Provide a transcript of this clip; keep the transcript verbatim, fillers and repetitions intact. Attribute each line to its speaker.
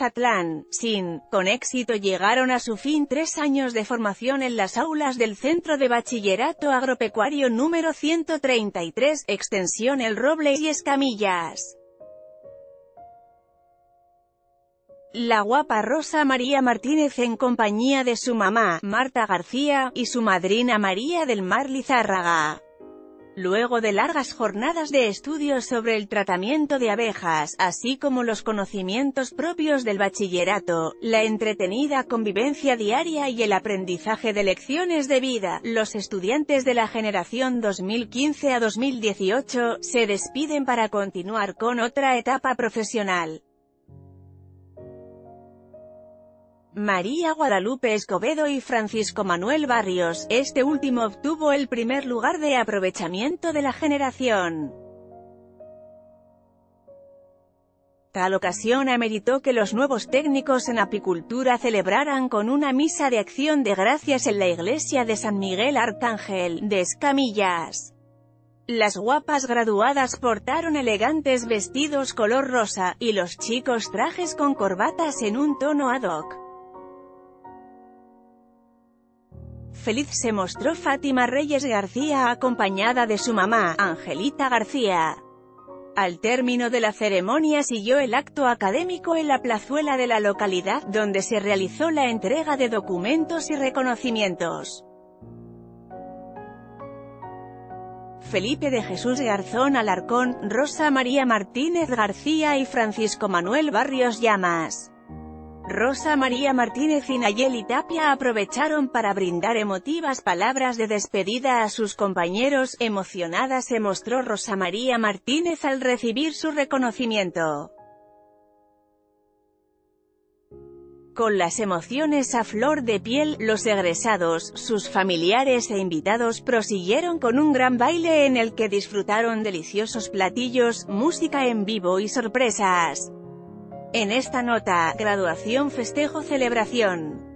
Speaker 1: Mazatlán, sin, con éxito llegaron a su fin tres años de formación en las aulas del Centro de Bachillerato Agropecuario número ciento treinta y tres, extensión El Roble y Escamillas. La guapa Rosa María Martínez, en compañía de su mamá, Marta García, y su madrina María del Mar Lizárraga. Luego de largas jornadas de estudios sobre el tratamiento de abejas, así como los conocimientos propios del bachillerato, la entretenida convivencia diaria y el aprendizaje de lecciones de vida, los estudiantes de la generación dos mil quince a dos mil dieciocho, se despiden para continuar con otra etapa profesional. María Guadalupe Escobedo y Francisco Manuel Barrios, este último obtuvo el primer lugar de aprovechamiento de la generación. Tal ocasión ameritó que los nuevos técnicos en apicultura celebraran con una misa de acción de gracias en la iglesia de San Miguel Arcángel, de Escamillas. Las guapas graduadas portaron elegantes vestidos color rosa, y los chicos trajes con corbatas en un tono ad hoc. Feliz se mostró Fátima Reyes García acompañada de su mamá, Angelita García. Al término de la ceremonia siguió el acto académico en la plazuela de la localidad, donde se realizó la entrega de documentos y reconocimientos. Felipe de Jesús Garzón Alarcón, Rosa María Martínez García y Francisco Manuel Barrios Llamas. Rosa María Martínez y Nayeli Tapia aprovecharon para brindar emotivas palabras de despedida a sus compañeros. Emocionada se mostró Rosa María Martínez al recibir su reconocimiento. Con las emociones a flor de piel, los egresados, sus familiares e invitados prosiguieron con un gran baile en el que disfrutaron deliciosos platillos, música en vivo y sorpresas. En esta nota, graduación, festejo, celebración.